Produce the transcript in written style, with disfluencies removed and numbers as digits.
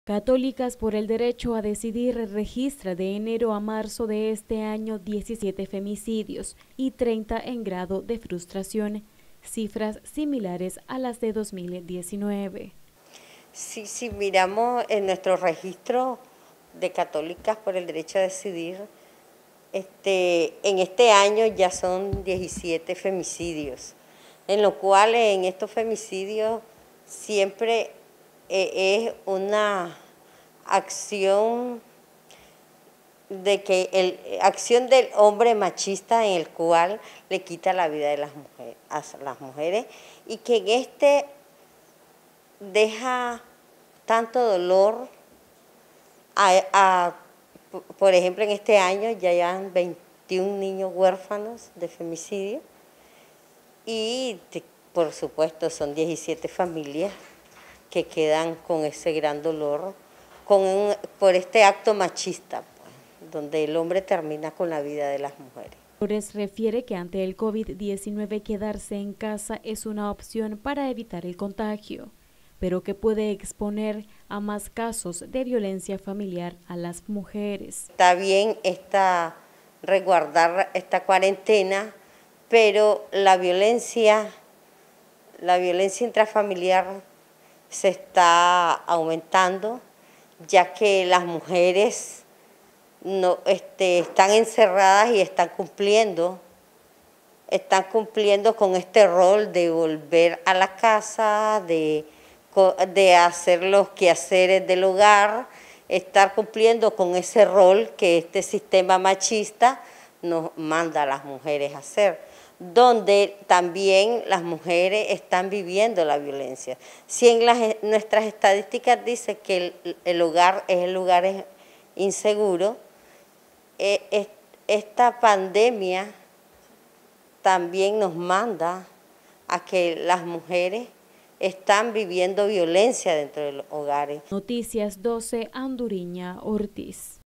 Católicas por el Derecho a Decidir registra de enero a marzo de este año 17 femicidios y 30 en grado de frustración, cifras similares a las de 2019. Sí, si miramos en nuestro registro de Católicas por el Derecho a Decidir, en este año ya son 17 femicidios, en lo cual en estos femicidios siempre es una acción acción del hombre machista en el cual le quita la vida de a las mujeres y que en deja tanto dolor por ejemplo, en este año ya llevan 21 niños huérfanos de femicidio y por supuesto son 17 familias que quedan con ese gran dolor por este acto machista, pues, donde el hombre termina con la vida de las mujeres. Flores refiere que ante el COVID-19 quedarse en casa es una opción para evitar el contagio, pero que puede exponer a más casos de violencia familiar a las mujeres. Está bien resguardar esta cuarentena, pero la violencia intrafamiliar se está aumentando, ya que las mujeres están encerradas y están cumpliendo con este rol de volver a la casa, de hacer los quehaceres del hogar, estar cumpliendo con ese rol que este sistema machista nos manda a las mujeres a hacer, donde también las mujeres están viviendo la violencia. Si en nuestras estadísticas dice que el hogar es el lugar inseguro, esta pandemia también nos manda a que las mujeres están viviendo violencia dentro de los hogares. Noticias 12, Anduriña Ortiz.